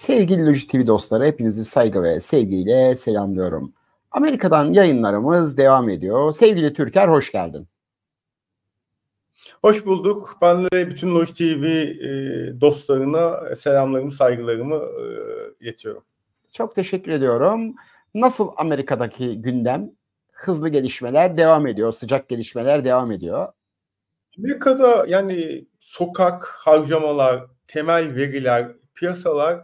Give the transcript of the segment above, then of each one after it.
Sevgili Loji TV dostları, hepinizi saygı ve sevgiyle selamlıyorum. Amerika'dan yayınlarımız devam ediyor. Sevgili Türker, hoş geldin. Hoş bulduk. Ben de bütün Loji TV dostlarına selamlarımı, saygılarımı iletiyorum. Çok teşekkür ediyorum. Nasıl Amerika'daki gündem? Hızlı gelişmeler devam ediyor, sıcak gelişmeler devam ediyor. Amerika'da yani sokak harcamalar, temel veriler, piyasalar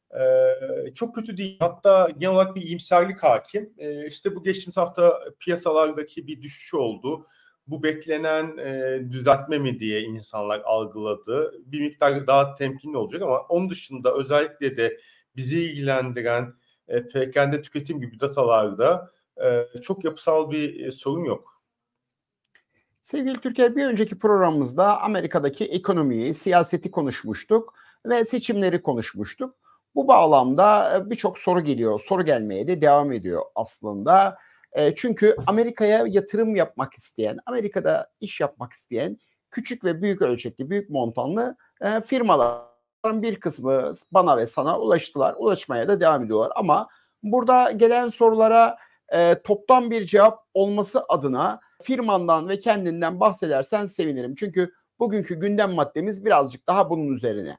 çok kötü değil. Hatta genel olarak bir iyimserlik hakim. İşte bu geçtiğimiz hafta piyasalardaki bir düşüş oldu. Bu beklenen düzeltme mi diye insanlar algıladı. Bir miktar daha temkinli olacak ama onun dışında özellikle de bizi ilgilendiren perakende tüketim gibi datalarda çok yapısal bir sorun yok. Sevgili Türker, bir önceki programımızda Amerika'daki ekonomiyi, siyaseti konuşmuştuk ve seçimleri konuşmuştuk. Bu bağlamda birçok soru geliyor, soru gelmeye de devam ediyor aslında. Çünkü Amerika'ya yatırım yapmak isteyen, Amerika'da iş yapmak isteyen küçük ve büyük ölçekli, büyük montanlı firmaların bir kısmı bana ve sana ulaştılar, ulaşmaya da devam ediyorlar. Ama burada gelen sorulara toptan bir cevap olması adına firmandan ve kendinden bahsedersen sevinirim. Çünkü bugünkü gündem maddemiz birazcık daha bunun üzerine.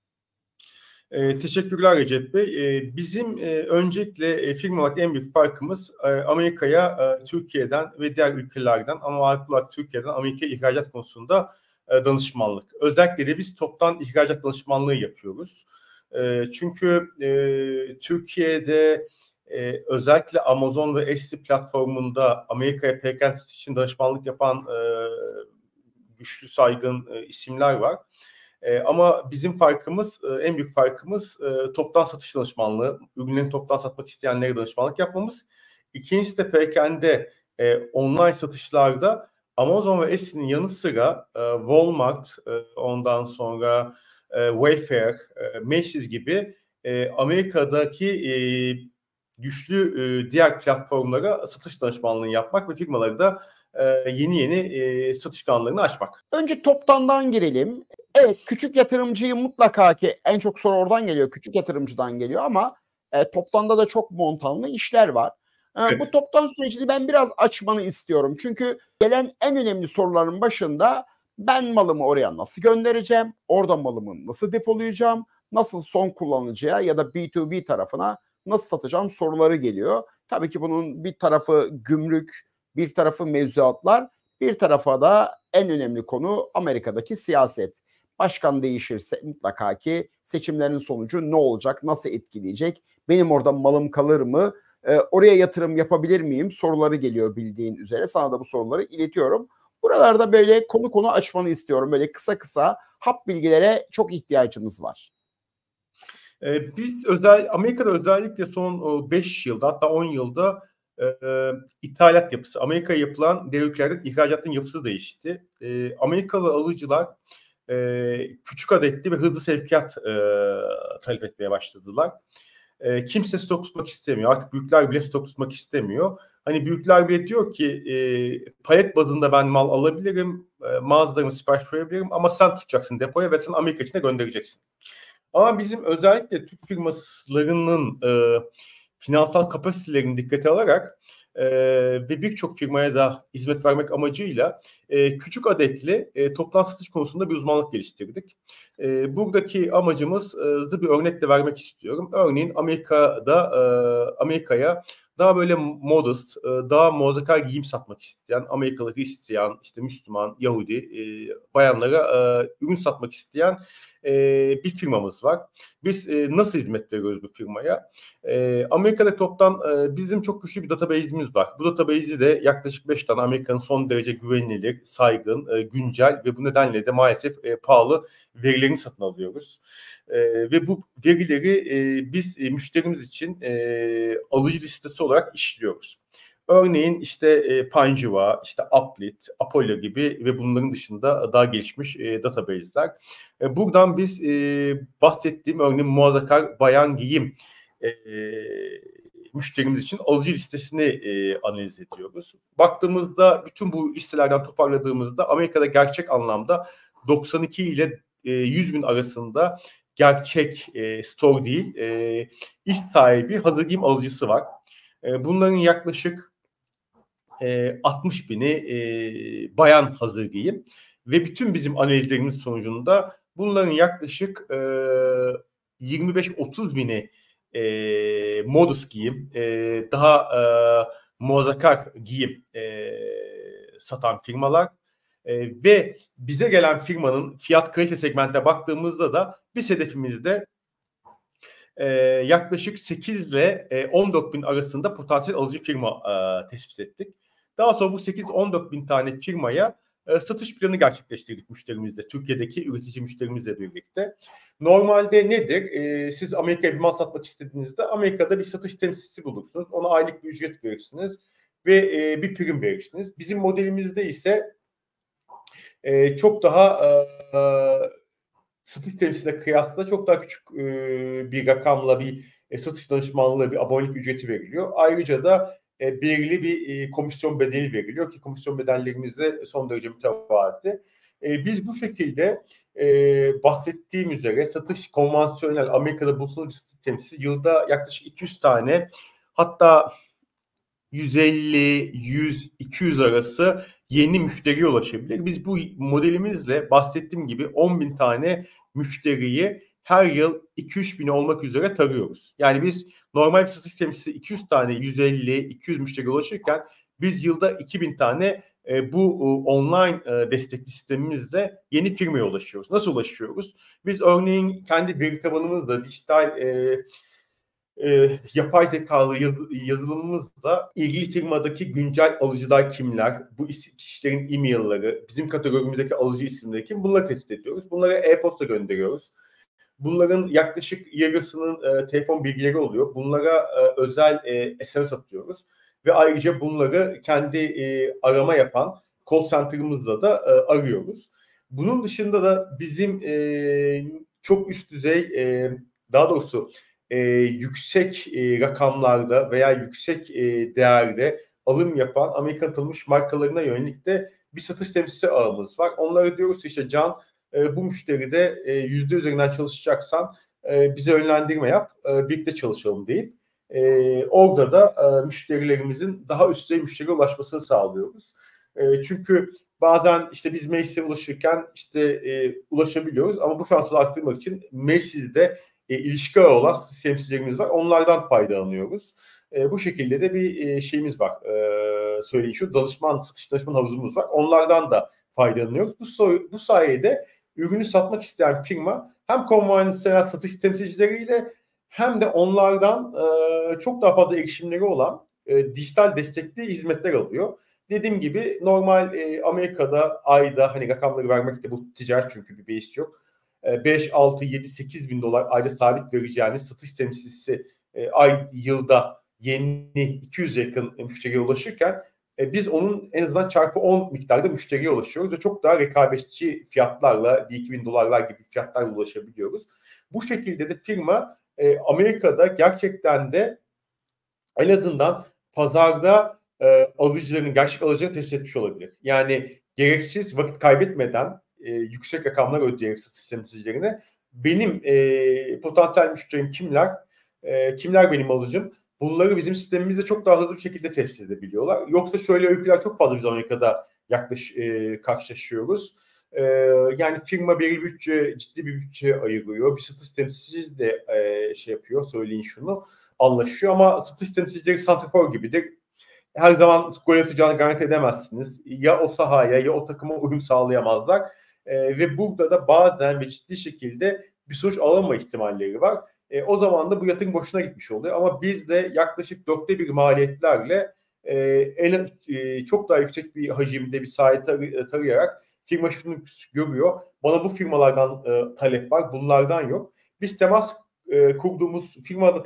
Teşekkürler Recep Bey. Bizim öncelikle firma olarak en büyük farkımız Amerika'ya Türkiye'den ve diğer ülkelerden ama ağırlıklı olarak Türkiye'den Amerika'ya ihracat konusunda danışmanlık. Özellikle de biz toptan ihracat danışmanlığı yapıyoruz. Çünkü Türkiye'de özellikle Amazon ve Etsy platformunda Amerika'ya perakende için danışmanlık yapan güçlü saygın isimler var. Ama bizim farkımız, en büyük farkımız toptan satış danışmanlığı, ürünlerini toptan satmak isteyenlere danışmanlık yapmamız. İkincisi de perakende online satışlarda Amazon ve Etsy'nin yanı sıra Walmart, ondan sonra Wayfair, Macy's gibi Amerika'daki güçlü diğer platformlara satış danışmanlığı yapmak ve firmaları da yeni satış kanallarını açmak. Önce toptandan girelim. Evet, küçük yatırımcıyı mutlaka ki en çok soru oradan geliyor, küçük yatırımcıdan geliyor ama toptanda da çok montanlı işler var. Evet. Bu toptan sürecini ben biraz açmanı istiyorum. Çünkü gelen en önemli soruların başında ben malımı oraya nasıl göndereceğim, orada malımı nasıl depolayacağım, nasıl son kullanıcıya ya da B2B tarafına nasıl satacağım soruları geliyor. Tabii ki bunun bir tarafı gümrük, bir tarafı mevzuatlar, bir tarafa da en önemli konu Amerika'daki siyaset. Başkan değişirse mutlaka ki seçimlerin sonucu ne olacak, nasıl etkileyecek, benim orada malım kalır mı, oraya yatırım yapabilir miyim soruları geliyor bildiğin üzere. Sana da bu soruları iletiyorum. Buralarda böyle konu açmanı istiyorum. Böyle kısa hap bilgilere çok ihtiyacımız var. Biz Amerika'da özellikle son 5 yılda hatta 10 yılda ithalat yapısı, Amerika'ya yapılan devletlerden ihracatın yapısı değişti. Amerikalı alıcılar küçük adetli ve hızlı sevkiyat talep etmeye başladılar. Kimse stok tutmak istemiyor. Artık büyükler bile stok tutmak istemiyor. Hani büyükler bile diyor ki palet bazında ben mal alabilirim, mağazalarımı sipariş verebilirim ama sen tutacaksın depoya ve sen Amerika içine göndereceksin. Ama bizim özellikle Türk firmalarının finansal kapasitelerini dikkate alarak ve birçok firmaya da hizmet vermek amacıyla küçük adetli toptan satış konusunda bir uzmanlık geliştirdik. Buradaki amacımız bir örnekle vermek istiyorum. Örneğin Amerika'ya daha böyle modest, daha muhafazakar giyim satmak isteyen, Amerikalı Hristiyan, işte Müslüman, Yahudi bayanlara ürün satmak isteyen bir firmamız var. Biz nasıl hizmet veriyoruz bu firmaya? Amerika'da toptan bizim çok güçlü bir database'imiz var. Bu database'i de yaklaşık 5 tane Amerika'nın son derece güvenilir, saygın, güncel ve bu nedenle de maalesef pahalı verilerini satın alıyoruz. Ve bu verileri biz müşterimiz için alıcı listesi olarak işliyoruz. Örneğin işte Panjiva, işte Uplit, Apollo gibi ve bunların dışında daha gelişmiş database'ler. Buradan biz bahsettiğim örneğin muhafazakar bayan giyim müşterimiz için alıcı listesini analiz ediyoruz. Baktığımızda bütün bu listelerden toparladığımızda Amerika'da gerçek anlamda 92 ile 100 bin arasında gerçek store değil. İş sahibi hazır giyim alıcısı var. Bunların yaklaşık 60 bini bayan hazır giyim ve bütün bizim analizlerimiz sonucunda bunların yaklaşık 25-30 bini modus giyim, daha muhafazakar giyim satan firmalar ve bize gelen firmanın fiyat kalite segmentine baktığımızda da biz hedefimizde yaklaşık 8 ile 14 bin arasında potansiyel alıcı firma tespit ettik. Daha sonra bu 8-14 bin tane firmaya satış planı gerçekleştirdik müşterimizle, Türkiye'deki üretici müşterimizle birlikte. Normalde nedir? Siz Amerika'ya bir mal satmak istediğinizde Amerika'da bir satış temsilcisi bulursunuz. Ona aylık bir ücret verirsiniz ve bir prim verirsiniz. Bizim modelimizde ise çok daha satış temsiline kıyasla çok daha küçük bir rakamla bir satış danışmanlığı, bir abonelik ücreti veriliyor. Ayrıca da belirli bir komisyon bedeli veriliyor ki komisyon bedellerimiz de son derece mütevazi. Biz bu şekilde bahsettiğim üzere satış konvansiyonel Amerika'da bulunan bir satış temsilcisi yılda yaklaşık 200 tane, hatta 150, 100, 200 arası yeni müşteriye ulaşabilir. Biz bu modelimizle bahsettiğim gibi 10 bin tane müşteriyi her yıl 2-3 bin olmak üzere tarıyoruz. Yani biz normal bir satış temsilcisi 200 tane 150, 200 müşteriye ulaşırken biz yılda 2000 tane bu online destekli sistemimizle yeni firmaya ulaşıyoruz. Nasıl ulaşıyoruz? Biz örneğin kendi veri tabanımızla dijital yapay zekalı yazılımımızla ilgili firmadaki güncel alıcılar kimler, bu kişilerin e-mailleri, bizim kategorimizdeki alıcı isimleri kim, bunları tespit ediyoruz. Bunlara e-posta gönderiyoruz. Bunların yaklaşık yarısının telefon bilgileri oluyor. Bunlara özel SMS atıyoruz. Ve ayrıca bunları kendi arama yapan call center'ımızla da arıyoruz. Bunun dışında da bizim çok üst düzey, daha doğrusu yüksek rakamlarda veya yüksek değerde alım yapan Amerikan tanınmış markalarına yönelik de bir satış temsilcisi ağımız var. Onlara diyoruz işte Can, bu müşteride %100 üzerinden çalışacaksan bize yönlendirme yap, birlikte çalışalım deyip orada da müşterilerimizin daha üst düzey müşteriye ulaşmasını sağlıyoruz. Çünkü bazen işte biz Macy'e ulaşırken işte ulaşabiliyoruz ama bu şansı arttırmak için Macy'de ilişki ağı olan temsilcilerimiz var. Onlardan faydalanıyoruz. Bu şekilde de bir şeyimiz var. Söyleyeyim şu, satış danışman havuzumuz var. Onlardan da faydalanıyoruz. Bu sayede ürünü satmak isteyen firma hem konvansiyonel satış temsilcileriyle hem de onlardan çok daha fazla erişimleri olan dijital destekli hizmetler alıyor. Dediğim gibi normal Amerika'da ayda, hani rakamları vermekte bu ticaret çünkü bir beis yok. 5, 6, 7, 8 bin dolar ayda sabit vereceğiniz satış temsilcisi yılda yeni 200 yakın müşteriye ulaşırken biz onun en azından çarpı 10 miktarda müşteriye ulaşıyoruz ve çok daha rekabetçi fiyatlarla, 1-2 bin dolarlar gibi fiyatlarla ulaşabiliyoruz. Bu şekilde de firma Amerika'da gerçekten de en azından pazarda gerçek alıcılarını tespit etmiş olabilir. Yani gereksiz vakit kaybetmeden yüksek rakamlar ödeyerek satış temsilcilerine benim potansiyel müşterim kimler, kimler benim alıcım, bunları bizim sistemimizde çok daha hızlı bir şekilde tespit edebiliyorlar. Yoksa şöyle öyküler çok fazla biz Amerika'da karşılaşıyoruz. Yani firma ciddi bir bütçe ayırıyor. Bir satış temsilcisi de yapıyor, söyleyin şunu, anlaşıyor ama satış temsilcileri santrafor gibidir. Her zaman gol atacağını garanti edemezsiniz. Ya o sahaya ya o takıma uyum sağlayamazlar. Ve burada da bazen ve ciddi şekilde bir sonuç alınma ihtimalleri var. O zaman da bu yatırım boşuna gitmiş oluyor. Ama biz de yaklaşık 1/4 maliyetlerle çok daha yüksek bir hacimde bir sahi tarayarak firma şunu görüyor. Bana bu firmalardan talep var, bunlardan yok. Biz temas kurduğumuz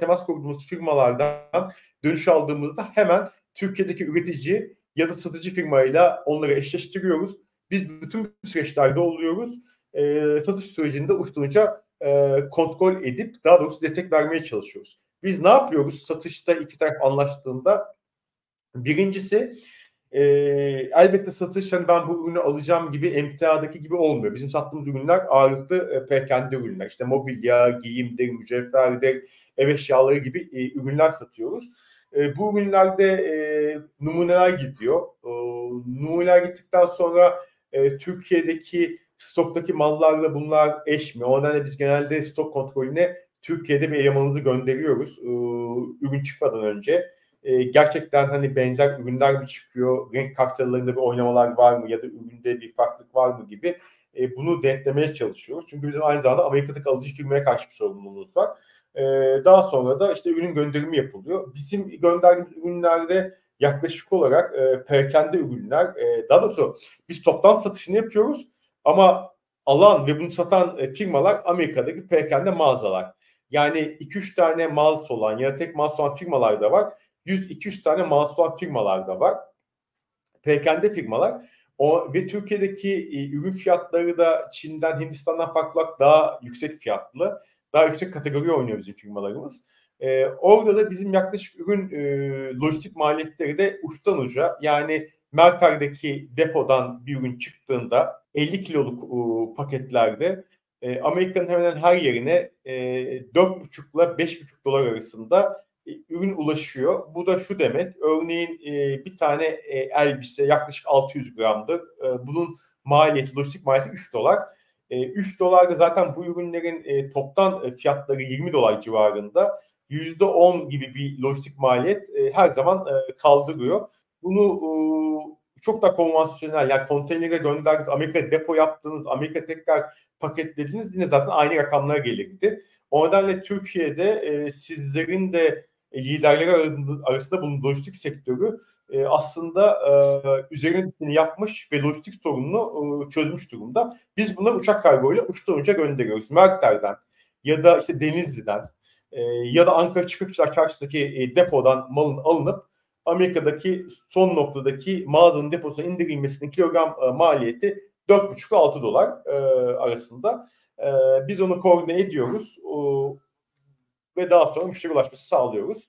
firmalardan dönüş aldığımızda hemen Türkiye'deki üretici ya da satıcı firmayla onları eşleştiriyoruz. Biz bütün bu süreçlerde oluyoruz. Satış sürecinde uçtuğunca kontrol edip daha doğrusu destek vermeye çalışıyoruz. Biz ne yapıyoruz satışta iki taraf anlaştığında? Birincisi Elbette satış hani ben bu ürünü alacağım gibi emtiadaki gibi olmuyor. Bizim sattığımız ürünler ağırlıklı perakende ürünler. İşte mobilya, giyimdir, mücevherdir, ev eşyaları gibi ürünler satıyoruz. Bu ürünlerde numuneler gidiyor. Numuneler gittikten sonra Türkiye'deki stoktaki mallarla bunlar eşmiyor. O nedenle biz genelde stok kontrolüne Türkiye'de bir elemanımızı gönderiyoruz ürün çıkmadan önce. Gerçekten hani benzer ürünler mi çıkıyor, renk kartlarında bir oynamalar var mı ya da üründe bir farklılık var mı gibi bunu denklemeye çalışıyoruz. Çünkü bizim aynı zamanda Amerika'daki alıcı firmaya karşı bir sorumluluğumuz var. Daha sonra da işte ürün gönderimi yapılıyor. Bizim gönderdiğimiz ürünlerde yaklaşık olarak perakende ürünler, daha doğrusu biz toptan satışını yapıyoruz ama alan ve bunu satan firmalar Amerika'daki perakende mağazalar. Yani 2-3 tane mağazası olan ya da tek mağazası olan firmalar da var. 100-200 tane mağazası olan firmalar da var. Perakende firmalar. Ve Türkiye'deki ürün fiyatları da Çin'den, Hindistan'dan farklı olarak daha yüksek fiyatlı. Daha yüksek kategori oynuyor bizim firmalarımız. Orada da bizim yaklaşık ürün lojistik maliyetleri de uçtan uca. Yani Merter'deki depodan bir ürün çıktığında 50 kiloluk paketlerde Amerika'nın hemen hemen her yerine 4,5 ile 5,5 dolar arasında ürün ulaşıyor. Bu da şu demek, örneğin bir tane elbise yaklaşık 600 gramdır. Bunun maliyeti, lojistik maliyeti 3 dolar. 3 dolar da zaten bu ürünlerin toptan fiyatları 20 dolar civarında. %10 gibi bir lojistik maliyet her zaman kaldırıyor. Bunu çok da konvansiyonel, yani konteynere gönderdiğiniz, Amerika depo yaptığınız, Amerika tekrar paketlediğiniz yine zaten aynı rakamlara gelirdi. O nedenle Türkiye'de sizlerin de liderleri arasında bunun lojistik sektörü aslında üzerine düşeni yapmış ve lojistik sorununu çözmüş durumda. Biz bunları uçak kargoyla uçtan uca gönderiyoruz. Merter'den ya da işte Denizli'den ya da Ankara Çıkıkçılar Çarşısı'ndaki depodan malın alınıp Amerika'daki son noktadaki mağazanın deposuna indirilmesinin kilogram maliyeti 4,5 ile 6 dolar arasında. Biz onu koordine ediyoruz ve daha sonra müşteri ulaşması sağlıyoruz.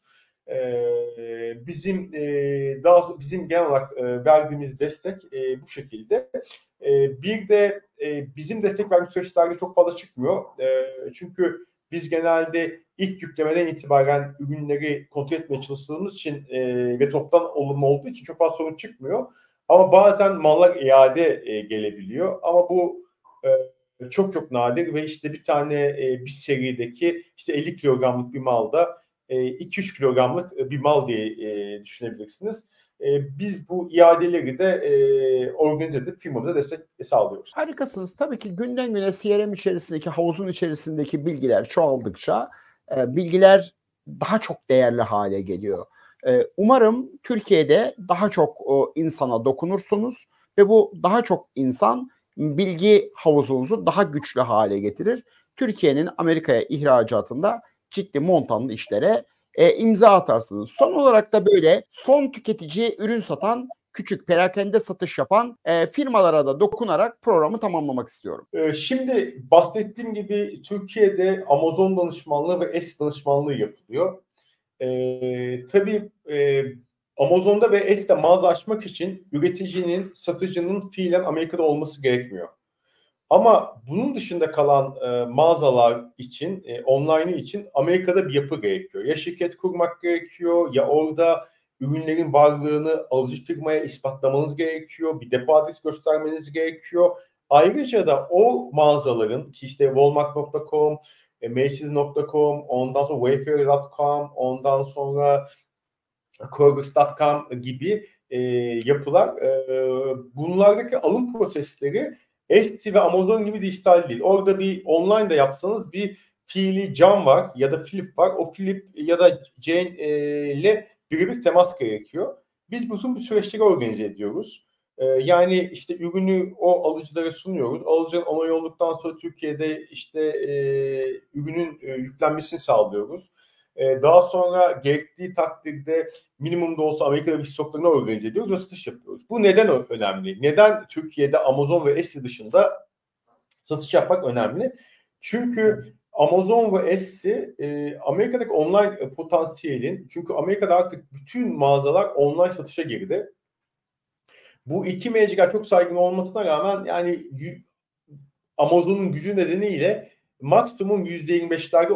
Bizim genel olarak verdiğimiz destek bu şekilde. Bir de bizim destek verdiğimiz süreçlerde çok fazla çıkmıyor. Çünkü biz genelde ilk yüklemeden itibaren ürünleri kontrol etmeye çalıştığımız için ve toptan olumlu olduğu için çok fazla sorun çıkmıyor. Ama bazen mallar iade gelebiliyor. Ama bu çok çok nadir ve işte bir tane bir serideki işte 50 kilogramlık bir malda 2-3 kilogramlık bir mal diye düşünebilirsiniz. Biz bu iadeleri de organize edip firmamıza destek sağlıyoruz. Harikasınız. Tabii ki günden güne CRM içerisindeki, havuzun içerisindeki bilgiler çoğaldıkça bilgiler daha çok değerli hale geliyor. Umarım Türkiye'de daha çok insana dokunursunuz ve bu daha çok insan bilgi havuzunuzu daha güçlü hale getirir. Türkiye'nin Amerika'ya ihracatında ciddi montanlı işlere imza atarsınız. Son olarak da böyle son tüketici ürün satan, küçük perakende satış yapan firmalara da dokunarak programı tamamlamak istiyorum. Şimdi bahsettiğim gibi Türkiye'de Amazon danışmanlığı ve S danışmanlığı yapılıyor. Tabii Amazon'da ve S'te mağaza açmak için üreticinin, satıcının fiilen Amerika'da olması gerekmiyor. Ama bunun dışında kalan mağazalar için, online'ı için Amerika'da bir yapı gerekiyor. Ya şirket kurmak gerekiyor, ya orada ürünlerin varlığını alıcı firmaya ispatlamanız gerekiyor, bir depo adresi göstermeniz gerekiyor. Ayrıca da o mağazaların ki işte Walmart.com, Macy's.com, ondan sonra Wayfair.com, ondan sonra Kroger's.com gibi yapılar, bunlardaki alım prosesleri Etsy ve Amazon gibi dijital değil. Orada bir online de yapsanız bir fiili Can var ya da Philip var. O Philip ya da Jane ile birebir temas gerekiyor. Biz bu süreçleri organize ediyoruz. Yani işte ürünü o alıcılara sunuyoruz. Alıcının onay olduktan sonra Türkiye'de işte ürünün yüklenmesini sağlıyoruz. Daha sonra gerektiği takdirde minimumda olsa Amerika'da bir stoklarını organize ediyoruz ve satış yapıyoruz. Bu neden önemli? Neden Türkiye'de Amazon ve Etsy dışında satış yapmak önemli? Çünkü Amazon ve Etsy Amerika'daki online potansiyelin, çünkü Amerika'da artık bütün mağazalar online satışa girdi. Bu iki mecra çok saygın olmasına rağmen yani Amazon'un gücü nedeniyle maksimum %25'lerde,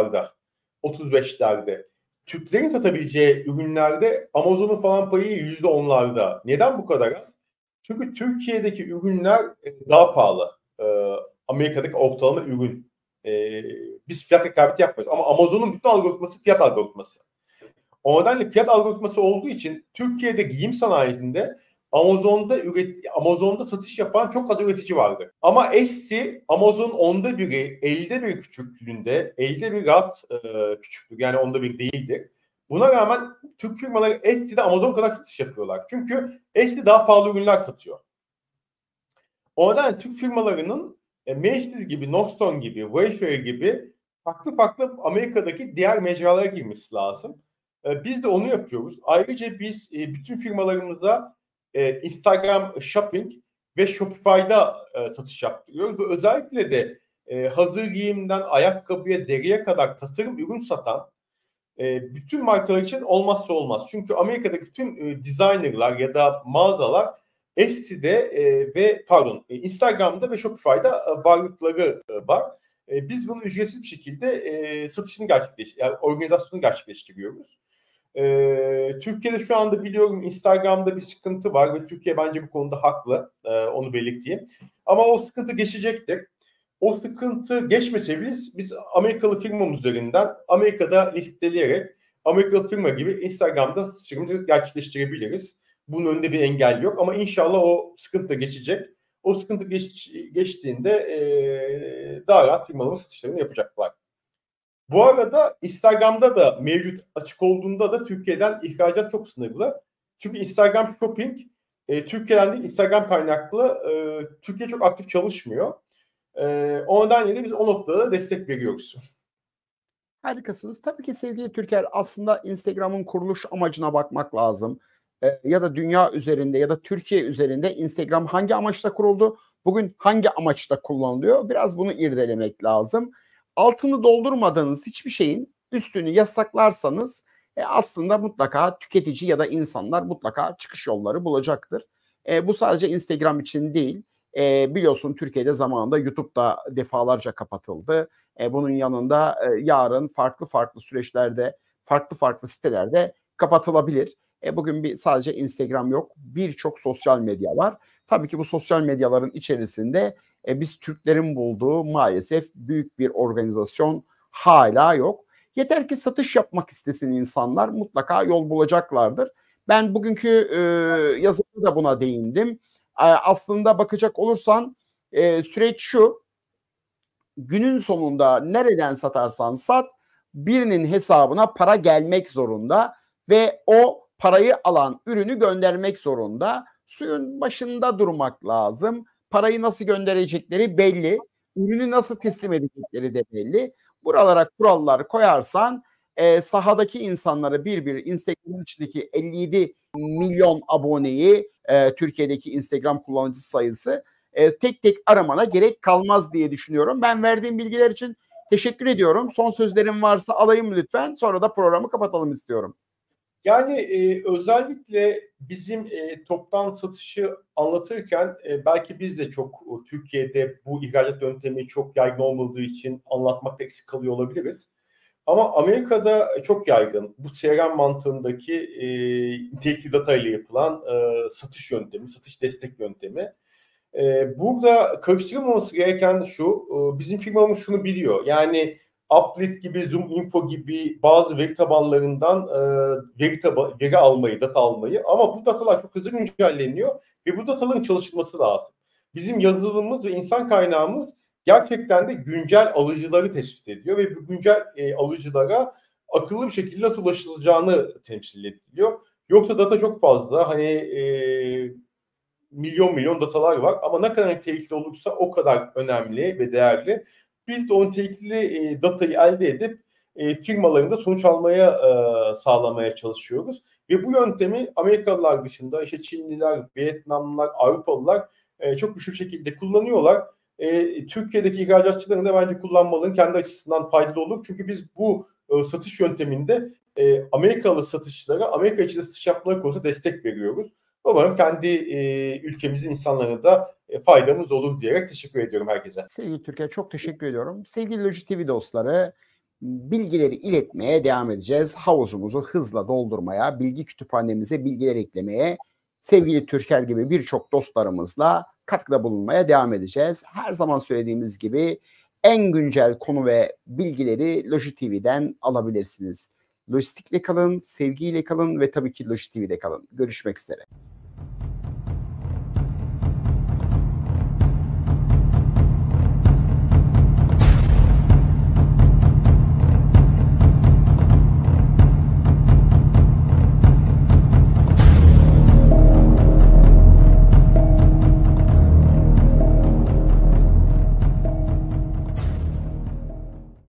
35'lerde. Türklerin satabileceği ürünlerde Amazon'un falan payı %10'larda. Neden bu kadar az? Çünkü Türkiye'deki ürünler daha pahalı. Amerika'daki ortalama ürün. Biz fiyat rekabeti yapmıyoruz. Ama Amazon'un bütün algoritması fiyat algoritması. O nedenle fiyat algoritması olduğu için Türkiye'de giyim sanayisinde Amazon'da satış yapan çok az üretici vardı. Ama Etsy Amazon'un 1/10, 1/50 küçüklüğünde, 1/50 rahat küçüktür. Yani 1/10 değildir. Buna rağmen Türk firmaları Etsy'de Amazon kadar satış yapıyorlar. Çünkü Etsy daha pahalı ürünler satıyor. O nedenle Türk firmalarının Macy's gibi, Nordstrom gibi, Wayfair gibi farklı Amerika'daki diğer mecralara girmesi lazım. Biz de onu yapıyoruz. Ayrıca biz bütün firmalarımıza Instagram Shopping ve Shopify'da satış yaptırıyoruz. Ve özellikle de hazır giyimden ayakkabıya, deriye kadar tasarım ürün satan bütün markalar için olmazsa olmaz. Çünkü Amerika'daki bütün designerlar ya da mağazalar Etsy'de Instagram'da ve Shopify'da varlıkları var. Biz bunu ücretsiz bir şekilde satışını yani organizasyonu gerçekleştiriyoruz. Türkiye'de şu anda biliyorum Instagram'da bir sıkıntı var ve Türkiye bence bu konuda haklı. Onu belirteyim. Ama o sıkıntı geçecektir. O sıkıntı geçmese biz Amerikalı firmamız üzerinden Amerika'da listeleyerek Amerikalı firma gibi Instagram'da satışlarımızı gerçekleştirebiliriz. Bunun önünde bir engel yok ama inşallah o sıkıntı da geçecek. O sıkıntı geçtiğinde daha rahat firmaların satışlarını yapacaklar. Bu arada Instagram'da da mevcut açık olduğunda da Türkiye'den ihracat çok sınırlı. Çünkü Instagram Shopping Türkiye'den değil Instagram kaynaklı Türkiye çok aktif çalışmıyor. O nedenle biz o noktada destek veriyoruz. Harikasınız. Tabii ki sevgili Türker, aslında Instagram'ın kuruluş amacına bakmak lazım. Ya da dünya üzerinde ya da Türkiye üzerinde Instagram hangi amaçla kuruldu? Bugün hangi amaçla kullanılıyor? Biraz bunu irdelemek lazım. Altını doldurmadığınız hiçbir şeyin üstünü yasaklarsanız aslında mutlaka tüketici ya da insanlar mutlaka çıkış yolları bulacaktır. Bu sadece Instagram için değil. Biliyorsun Türkiye'de zamanında YouTube'da defalarca kapatıldı. Bunun yanında yarın farklı süreçlerde, farklı sitelerde kapatılabilir. Bugün sadece Instagram yok, birçok sosyal medya var. Tabii ki bu sosyal medyaların içerisinde biz Türklerin bulduğu maalesef büyük bir organizasyon hala yok. Yeter ki satış yapmak istesin insanlar, mutlaka yol bulacaklardır. Ben bugünkü yazımda da buna değindim. Aslında bakacak olursan süreç şu: günün sonunda nereden satarsan sat, birinin hesabına para gelmek zorunda ve o parayı alan ürünü göndermek zorunda. Suyun başında durmak lazım. Parayı nasıl gönderecekleri belli. Ürünü nasıl teslim edecekleri de belli. Buralara kurallar koyarsan sahadaki insanları Instagram'ın içindeki 57 milyon aboneyi Türkiye'deki Instagram kullanıcı sayısı tek tek aramana gerek kalmaz diye düşünüyorum. Ben verdiğim bilgiler için teşekkür ediyorum. Son sözlerim varsa alayım lütfen. Sonra da programı kapatalım istiyorum. Yani özellikle bizim toptan satışı anlatırken belki biz de çok Türkiye'de bu ihracat yöntemi çok yaygın olmadığı için anlatmakta eksik kalıyor olabiliriz. Ama Amerika'da çok yaygın bu CRM mantığındaki nitelikli data ile yapılan satış yöntemi, satış destek yöntemi. Burada karıştırılmaması gereken şu, bizim firmamız şunu biliyor. Yani Uplit gibi, ZoomInfo gibi bazı veri tabanlarından veri almayı, data almayı, ama bu datalar çok hızlı güncelleniyor ve bu dataların çalışılması lazım. Bizim yazılımımız ve insan kaynağımız gerçekten de güncel alıcıları tespit ediyor ve bu güncel alıcılara akıllı bir şekilde nasıl ulaşılacağını temsil ediliyor. Yoksa data çok fazla, milyon datalar var ama ne kadar nitelikli olursa o kadar önemli ve değerli. Biz de o nitelikli datayı elde edip firmalarında sonuç almaya sağlamaya çalışıyoruz. Ve bu yöntemi Amerikalılar dışında Çinliler, Vietnamlılar, Avrupalılar çok güçlü şekilde kullanıyorlar. Türkiye'deki ihracatçıların da bence kullanmalarının kendi açısından faydalı olur. Çünkü biz bu satış yönteminde Amerikalı satışçılara Amerika içinde satış yapmaları konusunda destek veriyoruz. Umarım kendi ülkemizin insanlarına da faydamız olur diyerek teşekkür ediyorum herkese. Sevgili Türkiye, çok teşekkür ediyorum. Sevgili Loji TV dostları, bilgileri iletmeye devam edeceğiz. Havuzumuzu hızla doldurmaya, bilgi kütüphanemize bilgiler eklemeye, sevgili Türker gibi birçok dostlarımızla katkıda bulunmaya devam edeceğiz. Her zaman söylediğimiz gibi en güncel konu ve bilgileri Loji TV'den alabilirsiniz. Lojistikle kalın, sevgiyle kalın ve tabii ki Loji TV'de kalın. Görüşmek üzere.